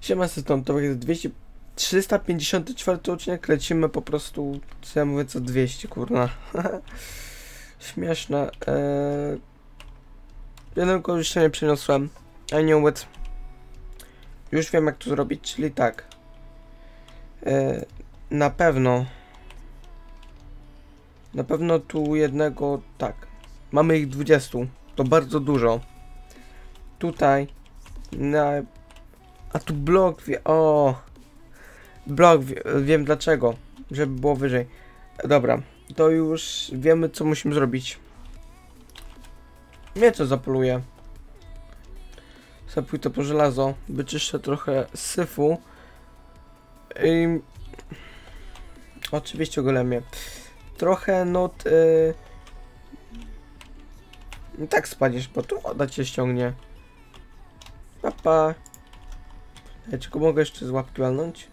Siema, to jest 354 odcinek, lecimy po prostu, co ja mówię, co 200, kurna. Śmieszne. Jednego jeszcze nie przyniosłem. I knew it. Już wiem, jak to zrobić, czyli tak. Na pewno tu jednego, tak. Mamy ich 20, to bardzo dużo. Tutaj, a tu blok, wiem dlaczego, żeby było wyżej. Dobra, to już wiemy, co musimy zrobić. Miecze zapoluję. Zapójdę po żelazo, wyczyszczę trochę syfu. I oczywiście golemie. Trochę tak spadniesz, bo tu woda cię ściągnie. Papa. Czy mogę jeszcze z łapki walnąć?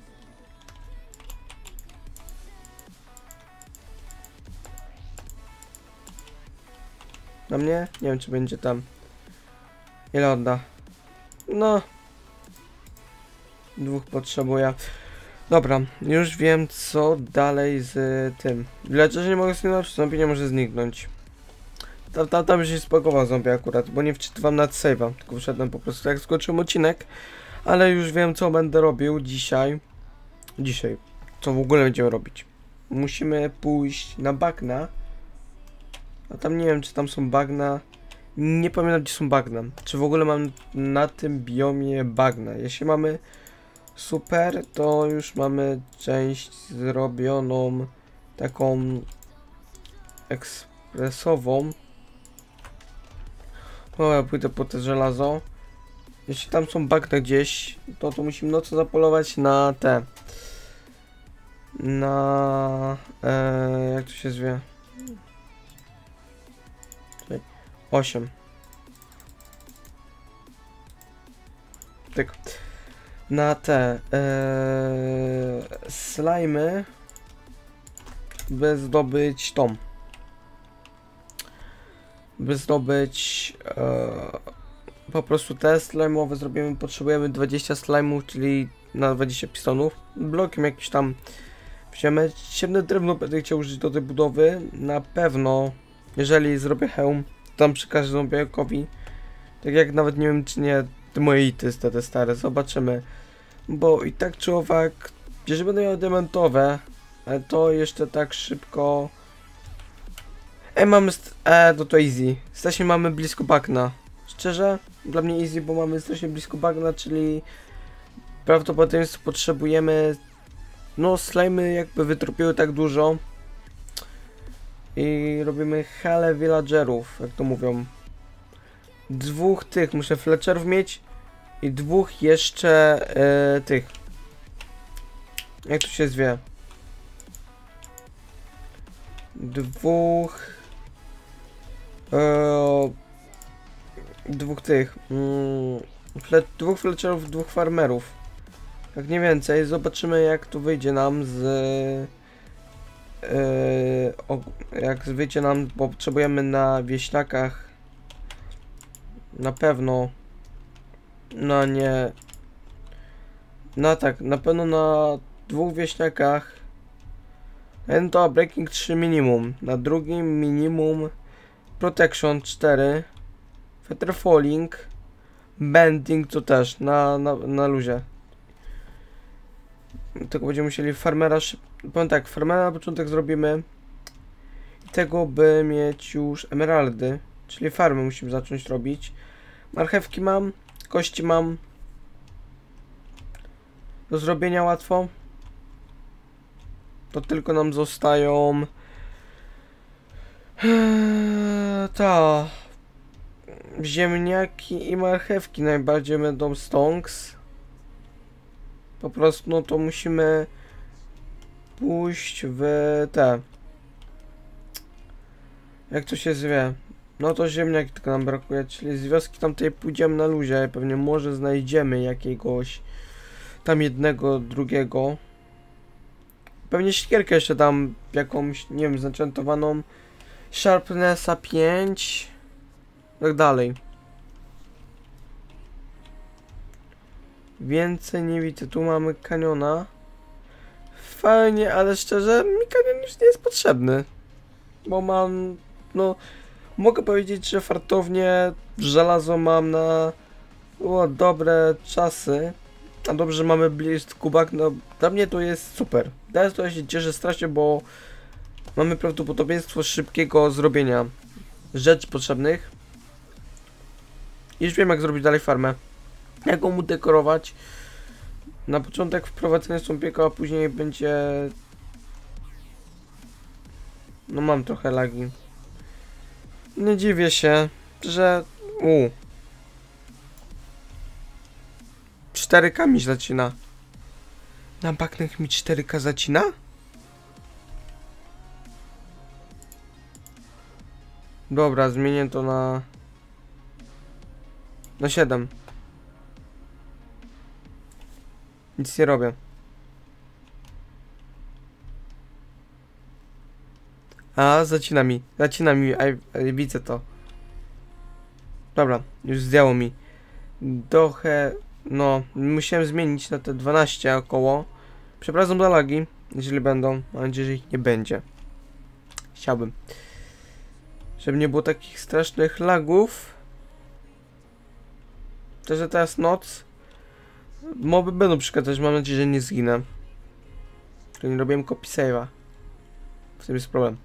Na mnie? Nie wiem, czy będzie tam. Ile odda? No. 2 potrzebuję. Dobra, już wiem, co dalej z tym. Dlaczego nie mogę zniknąć? Zombie nie może zniknąć. Tam już się spakował zombie akurat, bo nie wczytywam nad save'a, tylko wszedłem po prostu jak skoczyłem odcinek. Ale już wiem, co będę robił dzisiaj. Co w ogóle będziemy robić? Musimy pójść na bagna. A tam nie wiem, czy tam są bagna. Nie pamiętam, gdzie są bagna. Czy w ogóle mam na tym biomie bagna. Jeśli mamy super, to już mamy część zrobioną taką ekspresową. No, ja pójdę po te żelazo. Jeśli tam są bagna gdzieś, to musimy nocą zapolować na te. Jak to się zwie? 8. Tak. Na te slajmy, by zdobyć tą. By zdobyć po prostu te slajmowe zrobimy, potrzebujemy 20 slajmów, czyli na 20 pistonów. Blokiem jakiś tam wziąmy. Ciemne drewno będę chciał użyć do tej budowy. Na pewno, jeżeli zrobię hełm, tam przekażę zombiakowi. Tak jak nawet nie wiem, czy nie te moje ity te stare, zobaczymy. Bo i tak czy owak, jeżeli będę miał diamentowe, to jeszcze tak szybko. Mamy to easy. Strasznie mamy blisko bagna. Szczerze, dla mnie easy, bo mamy strasznie blisko bagna, czyli prawdopodobnie potrzebujemy. No, slajmy jakby wytropiły tak dużo. I robimy halę villagerów, jak to mówią. 2 tych, muszę fletcherów mieć. I 2 jeszcze tych. Jak to się zwie? 2 tych. 2 fletcherów, 2 farmerów. Jak nie więcej, zobaczymy, jak to wyjdzie nam z. Jak wyjdzie nam, bo potrzebujemy na wieśniakach. Na pewno. No nie. No tak, na pewno na 2 wieśniakach. Jeden to breaking 3 minimum. Na drugim minimum protection 4. Feather falling. Bending to też na luzie. Tylko będziemy musieli farmera powiem tak, farmera na początek zrobimy. I tego by mieć już emeraldy. Czyli farmy musimy zacząć robić. Marchewki mam, kości mam. Do zrobienia łatwo. To tylko nam zostają ziemniaki i marchewki najbardziej będą stonks. Po prostu no to musimy pójść w te. Jak to się zwie? No to ziemniaki tylko nam brakuje, czyli z wioski tamtej pójdziemy na luzie, pewnie może znajdziemy jakiegoś tam jednego, drugiego. Pewnie siekierkę jeszcze tam jakąś, nie wiem, zenchantowaną. Sharpnessa 5. Tak dalej. Więcej nie widzę. Tu mamy kaniona. Fajnie, ale szczerze mi kanion już nie jest potrzebny. Bo mam, no, mogę powiedzieć, że fartownie żelazo mam na dobre czasy. A dobrze, że mamy Blist Kubak, no dla mnie to jest super. Teraz to ja się cieszę strasznie, bo mamy prawdopodobieństwo szybkiego zrobienia rzeczy potrzebnych. I już wiem, jak zrobić dalej farmę. Jak ją mu dekorować. Na początek wprowadzenie sąpiego, a później będzie... No mam trochę lagi. Nie dziwię się, że... 4K mi zacina. Na baknach mi 4K zacina? Dobra, zmienię to na 7. Nic nie robię. A, zacina mi, widzę to. Dobra, już zdjęło mi. Trochę, no, musiałem zmienić na te 12 około. Przepraszam za lagi, jeżeli będą. Mam nadzieję, że ich nie będzie. Chciałbym. Żeby nie było takich strasznych lagów. To, że teraz noc. Moby będą przeszkadzać, mam nadzieję, że nie zginę. Tylko nie robiłem copy save'a. W tym jest problem.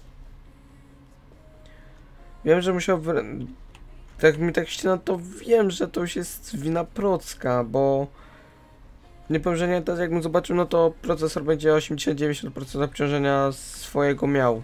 Wiem, że musiał... Jak mi tak ścina, to wiem, że to już jest wina Procka, bo... Nie powiem, że nie, teraz jakbym zobaczył, no to procesor będzie 80-90% obciążenia swojego miał.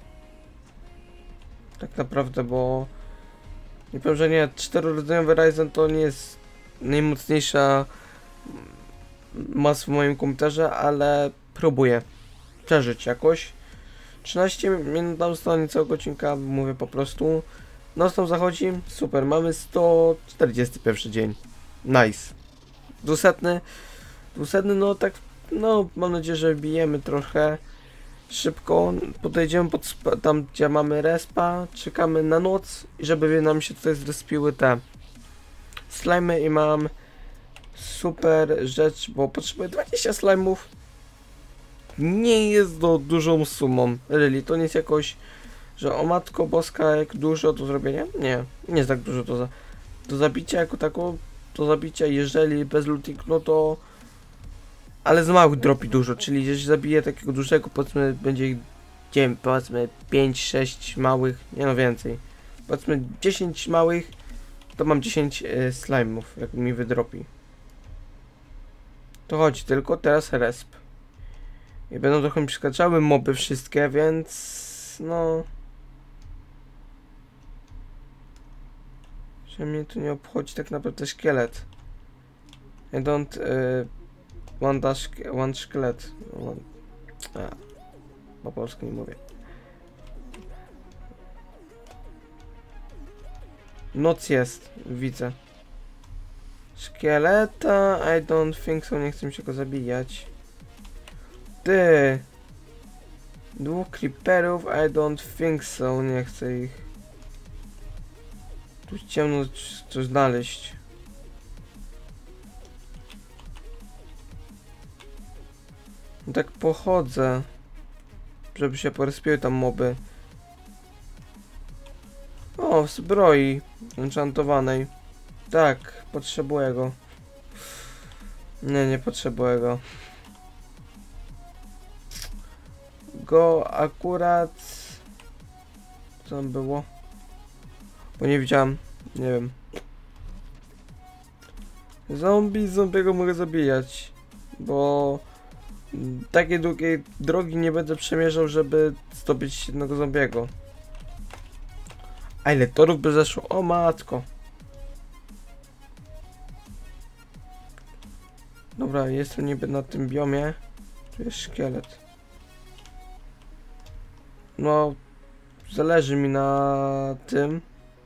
Tak naprawdę, bo... Nie powiem, że nie, 4-rdzeniowy Ryzen to nie jest najmocniejsza masa w moim komputerze, ale próbuję przeżyć jakoś. 13 minut tam stanie całego odcinka, mówię po prostu. Noc tam zachodzi, super, mamy 141 dzień. Nice. 200, no tak, no mam nadzieję, że bijemy trochę szybko. Podejdziemy tam, gdzie mamy respa, czekamy na noc, żeby nam się tutaj zrespiły te slimy i mam super rzecz, bo potrzebuję 20 slime'ów. Nie jest to dużą sumą, really, to nie jest jakoś, że o matko boska, jak dużo do zrobienia. Nie jest tak dużo do zabicia jako tako, do zabicia, jeżeli bez looting, no to... Ale z małych dropi dużo, czyli jeżeli zabiję takiego dużego, powiedzmy, będzie ich, nie wiem, powiedzmy 5-6 małych, nie no więcej. Powiedzmy 10 małych, to mam 10 slime'ów, jak mi wydropi. To chodzi tylko teraz resp. I będą trochę mi przeszkadzały moby wszystkie, więc... no... Że mnie tu nie obchodzi tak naprawdę szkielet. I don't... want szkielet. Po polsku nie mówię. Noc jest, widzę. Szkieleta, I don't think so, nie chcę mi się go zabijać. Ty! 2 creeperów, I don't think so, nie chcę ich. Tu ciemno coś znaleźć. No tak pochodzę, żeby się porespiły tam moby. O, w zbroi enchantowanej. Tak, potrzebuję go. Nie potrzebuję go. Go akurat... Co tam było? Bo nie widziałem, nie wiem. Zombiego mogę zabijać, bo takiej długiej drogi nie będę przemierzał, żeby zdobyć jednego zombiego. A ile torów by zeszło? O matko. Dobra, jestem niby na tym biomie. Tu jest szkielet. No, zależy mi na tym.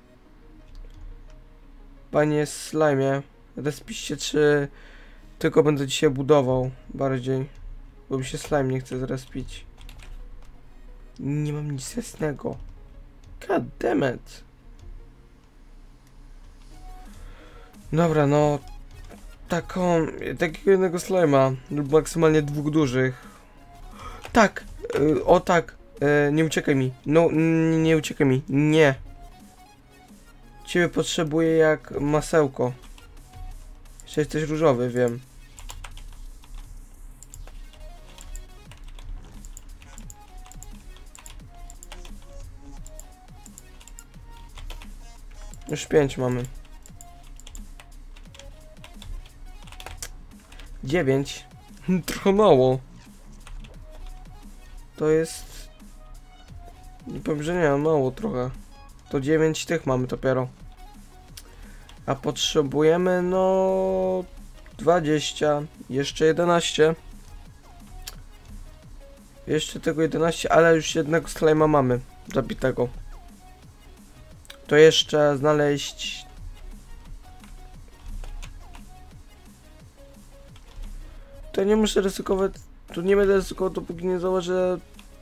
Panie slime, respiście, czy tylko będę dzisiaj budował bardziej, bo mi się slime nie chce zrespić. Nie mam nic jasnego. God damn it. Dobra, no takiego jednego slima, lub maksymalnie 2 dużych. Tak, o tak, nie uciekaj mi. No, nie uciekaj mi, nie. Ciebie potrzebuję jak masełko. Jeszcze jesteś różowy, wiem. Już 5 mamy. 9. Trochę mało. To jest... Nie powiem, że nie, mało trochę. To 9 tych mamy dopiero. A potrzebujemy, no... 20. Jeszcze 11. Jeszcze tego 11, ale już jednego slime'a mamy. Zabitego. To jeszcze znaleźć... To nie muszę ryzykować... Tu nie będę ryzykował, dopóki nie założę...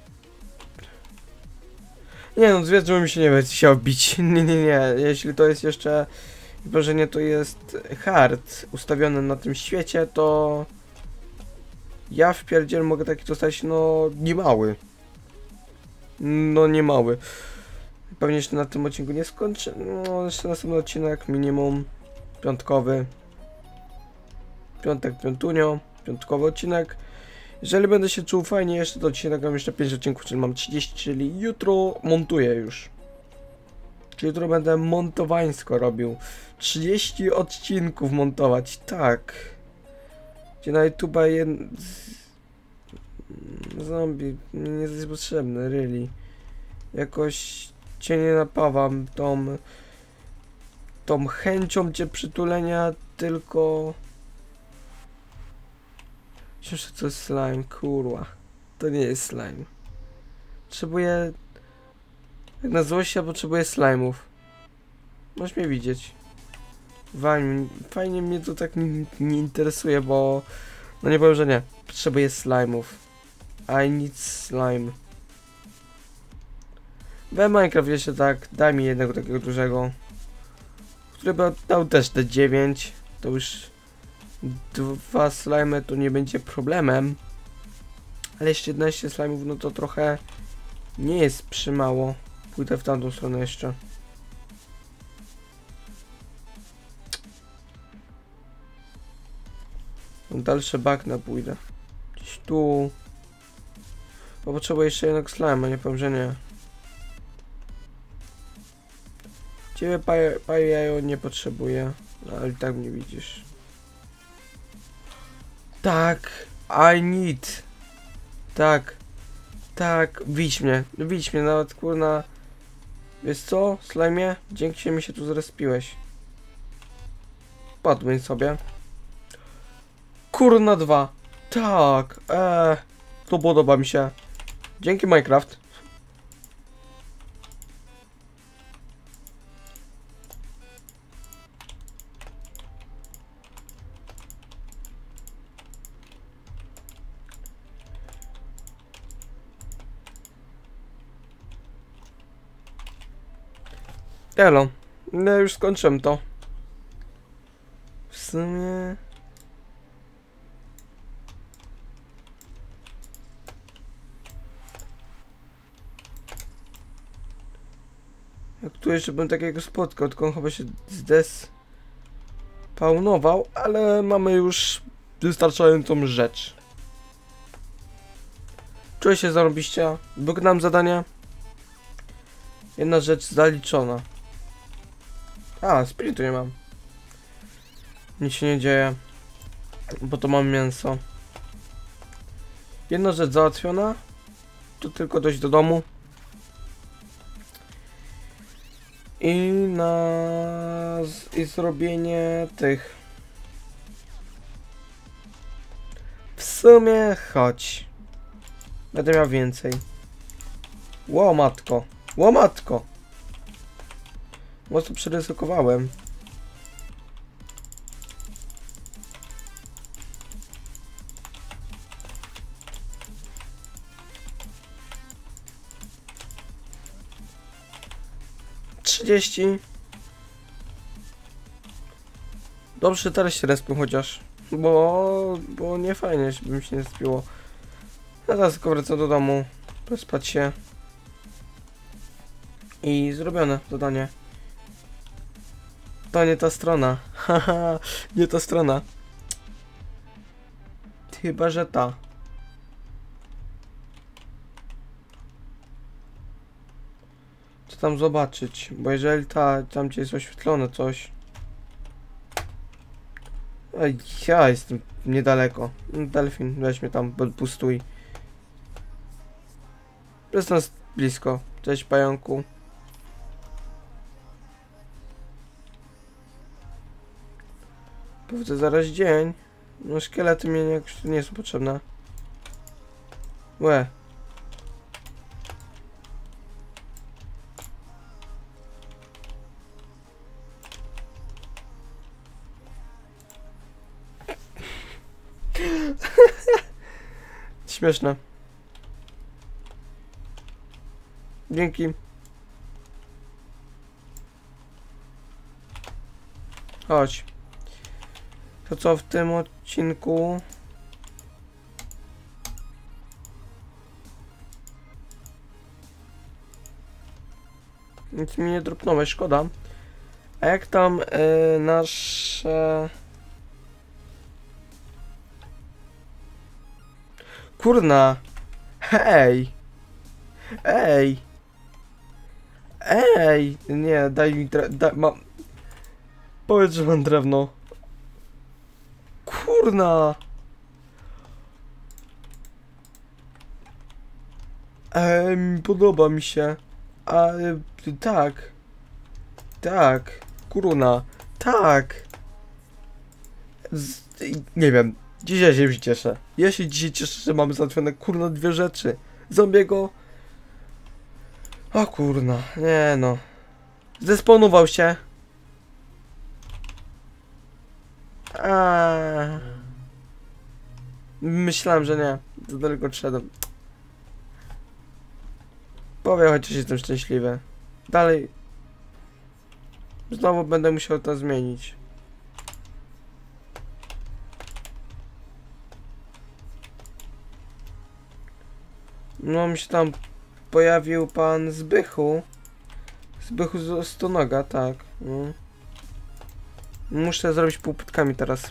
Nie no, zwierzę mi się nie będzie chciał bić. Nie. Jeśli to jest jeszcze... Chyba, że nie to jest hard ustawiony na tym świecie, to... Ja w pierdziel mogę taki dostać, no... niemały. No niemały. Pewnie jeszcze na tym odcinku nie skończę. No, jeszcze następny odcinek, minimum piątkowy. Piątek, piątunio. Piątkowy odcinek. Jeżeli będę się czuł fajnie, jeszcze to odcinek mam jeszcze 5 odcinków, czyli mam 30, czyli jutro montuję już. Czyli jutro będę montowańsko robił. 30 odcinków montować, tak. Gdzie na YouTube'a zombie, mi nie jest potrzebny, really. Jakoś cię nie napawam tą chęcią cię przytulenia, tylko... Myślę, że to jest slime, kurwa. To nie jest slime. Potrzebuję... Jak na złość ja potrzebuję slime'ów. Możesz mnie widzieć. Fajnie mnie to tak nie interesuje, bo... No nie powiem, że nie. Potrzebuję slime'ów. I need slime. We Minecraft jeszcze tak, daj mi jednego takiego dużego. Który by dał też te 9. To już 2 slimy to nie będzie problemem. Ale jeszcze 11 slime'ów, no to trochę nie jest przymało. Pójdę w tamtą stronę jeszcze. Dalsze bagna pójdę. Gdzieś tu. Bo potrzebuję jeszcze jednego slime, nie powiem, że nie. Ciebie pajajo nie potrzebuję, ale i tak mnie widzisz. Tak, I need. Tak, widź mnie, nawet kurna. Wiesz co, slime? Dzięki się mi się tu zrespiłeś. Padłem sobie. Kurna 2. Tak, to podoba mi się. Dzięki Minecraft. Elo, no już skończyłem to. W sumie... Jak tu jeszcze bym takiego spotkał, tylko on chyba się zdespawnował, ale mamy już wystarczającą rzecz. Czuję się zarobiście, wykonałem zadanie. Jedna rzecz zaliczona. A, sprintu nie mam. Nic się nie dzieje, bo to mam mięso. Jedna rzecz załatwiona. To tylko dojść do domu. I zrobienie tych. W sumie chodź. Będę miał więcej. Łomatko. Łomatko. Mocno przeryzykowałem. Dobrze, teraz się respią chociaż. Bo nie fajnie, żeby się nie respiło. A teraz tylko wracam do domu. Przespać się. I zrobione zadanie. To nie ta strona. Haha, nie ta strona. Chyba, że ta. Co tam zobaczyć? Bo jeżeli tam gdzie jest oświetlone coś. Ej, ja jestem niedaleko. Delfin, weź mnie tam, pustuj. Jest nas blisko. Cześć, pająku. Powrócę zaraz dzień. No szkielety mnie jakoś nie są potrzebne. Łe. Śmieszne. Dzięki. Chodź. To co w tym odcinku? Nic mi nie dropnąłeś, szkoda. A jak tam nasze... Kurna! Hej! Ej! Ej! Nie, daj mi mam... Powiedz, że mam drewno. Kurna! Podoba mi się. Tak. Tak. Kurna. Tak. Nie wiem. Dzisiaj się już cieszę. Ja się dzisiaj cieszę, że mamy załatwione kurna 2 rzeczy. Zombiego. O kurna. Nie no. Zespawnował się. Myślałem, że nie. Za daleko odszedłem. Powiem, chociaż jestem szczęśliwy. Dalej. Znowu będę musiał to zmienić. No mi się tam pojawił pan Zbychu. Zbychu z Stonoga, tak. No. Muszę zrobić półpytkami teraz.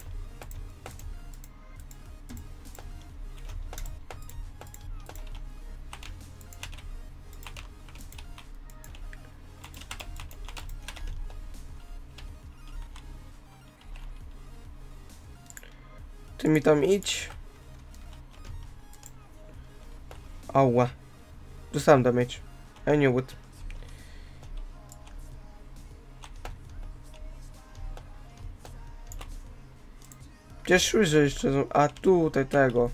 Ty mi tam idź. Ała. Dostałem damage. I knew it. Gdzieś że jeszcze są... A tutaj tego.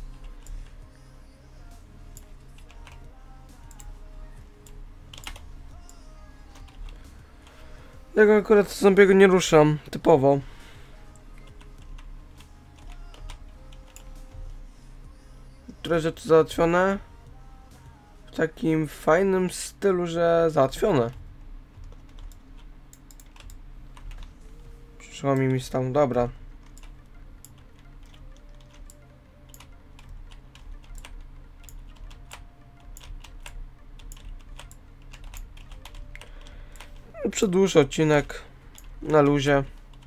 Tego akurat zombiego nie ruszam. Typowo. Które rzeczy załatwione? W takim fajnym stylu, że załatwione. Przyszło mi tam, dobra. Przedłużę odcinek na luzie.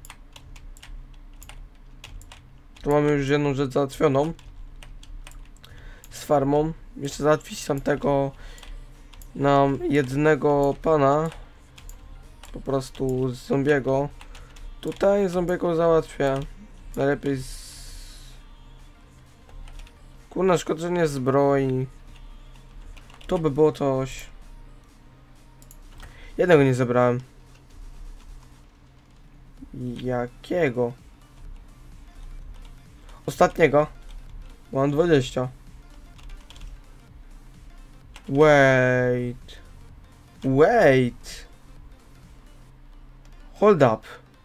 To mamy już jedną rzecz załatwioną. Z farmą. Jeszcze załatwić tamtego nam jednego pana. Po prostu z zombiego. Tutaj zombiego załatwię. Najlepiej z... Kurna, szkoda, że nie zbroi. To by było coś. Jednego nie zebrałem. Jakiego? Ostatniego. Mam 20. Wait. Wait. Hold up.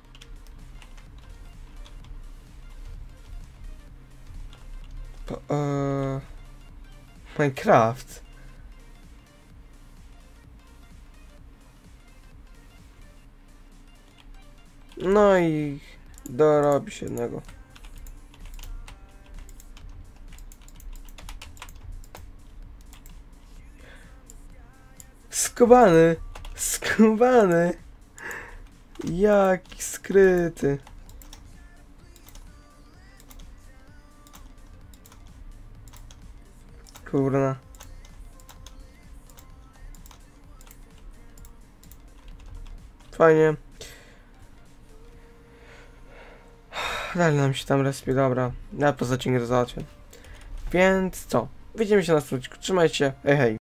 Minecraft. No i Dorobi się jednego. Skubany! Skubany! Jaki skryty. Kurna. Fajnie. Dalej nam się tam respie, dobra. Ja poza ciągle załatwię. Więc co? Widzimy się na następnym odcinku. Trzymajcie się. Hej, hej.